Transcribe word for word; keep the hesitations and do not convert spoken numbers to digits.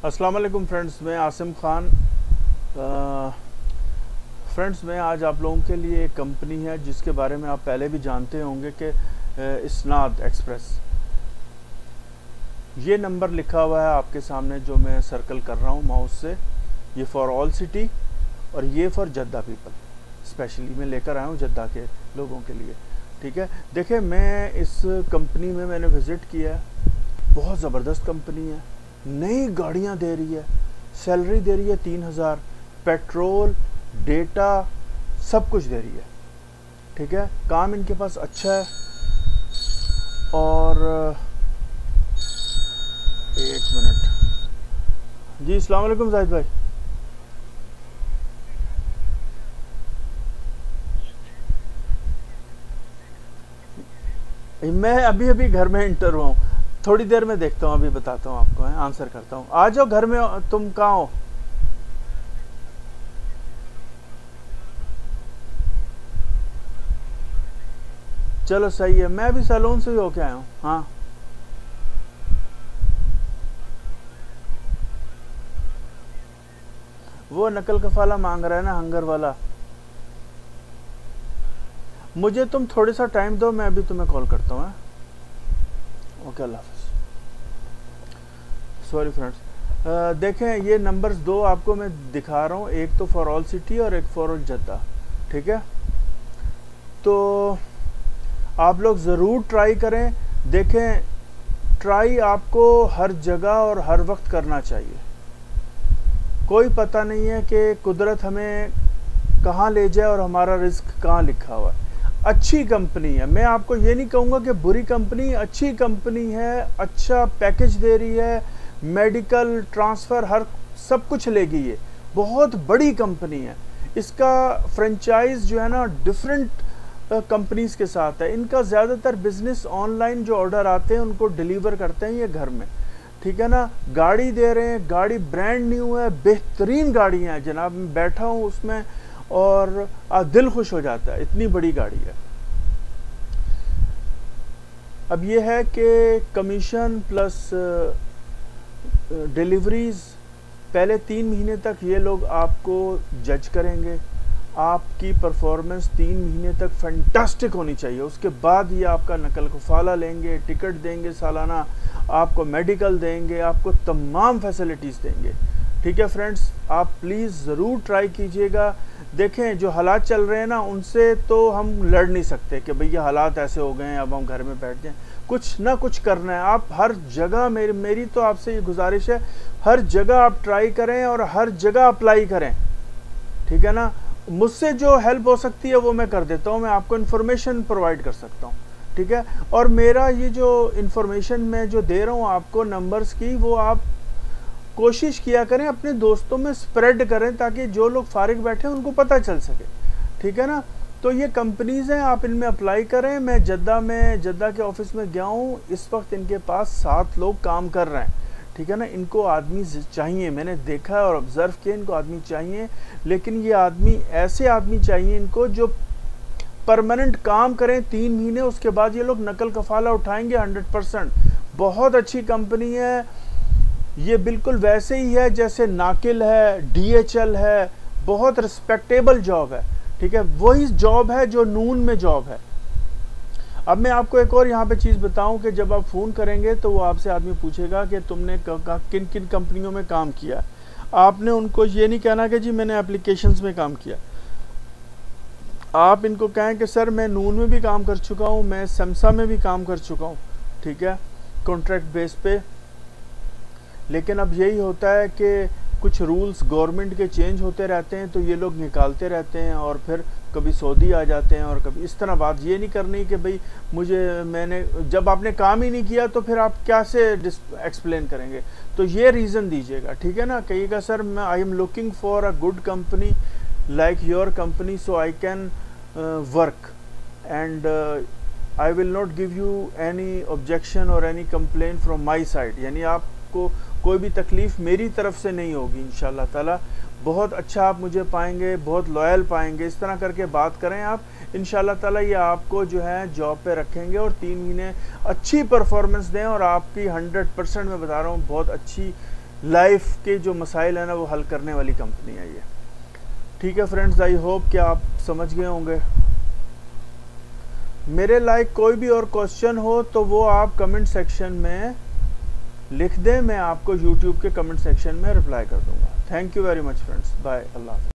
अस्सलाम वालेकुम फ्रेंड्स, मैं आसिम खान। फ्रेंड्स, मैं आज आप लोगों के लिए एक कंपनी है जिसके बारे में आप पहले भी जानते होंगे कि इसनाद एक्सप्रेस। ये नंबर लिखा हुआ है आपके सामने जो मैं सर्कल कर रहा हूँ माउस से। ये फॉर ऑल सिटी और ये फॉर जद्दा पीपल स्पेशली मैं लेकर आया हूँ जद्दा के लोगों के लिए। ठीक है, देखिए मैं इस कंपनी में मैंने विज़िट किया है। बहुत ज़बरदस्त कंपनी है, नई गाड़ियाँ दे रही है, सैलरी दे रही है तीन हज़ार, पेट्रोल, डेटा सब कुछ दे रही है। ठीक है, काम इनके पास अच्छा है। और एक मिनट जी, अस्सलाम वालेकुम जाहिद भाई। मैं अभी अभी घर में इंटर हुआ हूँ, थोड़ी देर में देखता हूँ, अभी बताता हूँ आपको, है आंसर करता हूँ। आ जाओ घर में, तुम कहाँ हो? चलो सही है, मैं भी सैलून से ही होके आया हूँ। हाँ वो नकल कफाला मांग रहा है ना, हंगर वाला। मुझे तुम थोड़ा सा टाइम दो, मैं अभी तुम्हें कॉल करता हूँ। ओके, अल्लाह हाफ़िज़। सॉरी फ्रेंड्स, देखें ये नंबर्स दो आपको मैं दिखा रहा हूँ, एक तो फॉर ऑल सिटी और एक फॉर ऑल जद्दा। ठीक है, तो आप लोग ज़रूर ट्राई करें। देखें, ट्राई आपको हर जगह और हर वक्त करना चाहिए। कोई पता नहीं है कि कुदरत हमें कहाँ ले जाए और हमारा रिस्क कहाँ लिखा हुआ है। अच्छी कंपनी है, मैं आपको ये नहीं कहूँगा कि बुरी कंपनी, अच्छी कंपनी है, अच्छा पैकेज दे रही है, मेडिकल ट्रांसफ़र हर सब कुछ लेगी। ये बहुत बड़ी कंपनी है। इसका फ्रेंचाइज जो है ना डिफरेंट कंपनीज़ के साथ है। इनका ज़्यादातर बिजनेस ऑनलाइन, जो ऑर्डर आते हैं उनको डिलीवर करते हैं ये घर में। ठीक है ना, गाड़ी दे रहे हैं, गाड़ी ब्रांड न्यू है, बेहतरीन गाड़ी है जनाब। मैं बैठा हूँ उसमें और आ, दिल खुश हो जाता है, इतनी बड़ी गाड़ी है। अब ये है कि कमीशन प्लस डिलीवरीज, पहले तीन महीने तक ये लोग आपको जज करेंगे। आपकी परफॉर्मेंस तीन महीने तक फैंटास्टिक होनी चाहिए, उसके बाद ये आपका नकल कफाला लेंगे, टिकट देंगे सालाना, आपको मेडिकल देंगे, आपको तमाम फैसिलिटीज़ देंगे। ठीक है फ्रेंड्स, आप प्लीज़ ज़रूर ट्राई कीजिएगा। देखें, जो हालात चल रहे हैं ना, उनसे तो हम लड़ नहीं सकते कि भैया हालात ऐसे हो गए हैं अब हम घर में बैठ जाएं। कुछ ना कुछ करना है। आप हर जगह, मेरी मेरी तो आपसे ये गुजारिश है, हर जगह आप ट्राई करें और हर जगह अप्लाई करें। ठीक है ना, मुझसे जो हेल्प हो सकती है वो मैं कर देता हूँ, मैं आपको इन्फॉर्मेशन प्रोवाइड कर सकता हूँ। ठीक है, और मेरा ये जो इन्फॉर्मेशन मैं जो दे रहा हूँ आपको नंबर्स की, वो आप कोशिश किया करें अपने दोस्तों में स्प्रेड करें ताकि जो लोग फारिग बैठे हैं उनको पता चल सके। ठीक है ना, तो ये कंपनीज़ हैं, आप इनमें अप्लाई करें। मैं जद्दा में जद्दा के ऑफिस में गया हूँ, इस वक्त इनके पास सात लोग काम कर रहे हैं। ठीक है ना, इनको आदमी चाहिए, मैंने देखा और ऑब्ज़र्व किया, इनको आदमी चाहिए। लेकिन ये आदमी, ऐसे आदमी चाहिए इनको जो परमानेंट काम करें तीन महीने, उसके बाद ये लोग नकल कफाला उठाएंगे हंड्रेड परसेंट। बहुत अच्छी कंपनी है ये, बिल्कुल वैसे ही है जैसे नाकिल है, डी एच एल है, बहुत रिस्पेक्टेबल जॉब है। ठीक है, वही जॉब है जो नून में जॉब है। अब मैं आपको एक और यहाँ पे चीज़ बताऊं कि जब आप फ़ोन करेंगे तो वो आपसे आदमी पूछेगा कि तुमने किन किन कंपनियों में काम किया। आपने उनको ये नहीं कहना कि जी मैंने एप्लीकेशंस में काम किया। आप इनको कहें कि सर मैं नून में भी काम कर चुका हूँ, मैं समसा में भी काम कर चुका हूँ। ठीक है, कॉन्ट्रैक्ट बेस पे। लेकिन अब यही होता है कि कुछ रूल्स गवर्नमेंट के चेंज होते रहते हैं, तो ये लोग निकालते रहते हैं और फिर कभी सऊदी आ जाते हैं और कभी इस तरह। बात ये नहीं करनी कि भाई मुझे, मैंने जब आपने काम ही नहीं किया तो फिर आप क्या से एक्सप्लेन करेंगे। तो ये रीज़न दीजिएगा। ठीक है ना, कहिएगा सर मैं I am looking for a good company like your company so I can work and I will not give you any objection और any complain from my side. यानी आपको कोई भी तकलीफ़ मेरी तरफ से नहीं होगी इंशाल्लाह ताला। बहुत अच्छा आप मुझे पाएंगे, बहुत लॉयल पाएंगे। इस तरह करके बात करें आप, इंशाल्लाह ताला ये आपको जो है जॉब पे रखेंगे और तीन महीने अच्छी परफॉर्मेंस दें और आपकी हंड्रेड परसेंट मैं बता रहा हूँ बहुत अच्छी لائف کے جو مسائل ہیں نا وہ حل کرنے والی کمپنی ہے یہ. ٹھیک ہے فرینڈز، آئی ہوپ کہ آپ سمجھ گئے ہوں گے. میرے لائک کوئی بھی اور کوشچن ہو تو وہ آپ کمنٹ سیکشن میں لکھ دیں، میں آپ کو یوٹیوب کے کمنٹ سیکشن میں رپلائی کر دوں گا. Thank you very much friends, bye, اللہ حافظ.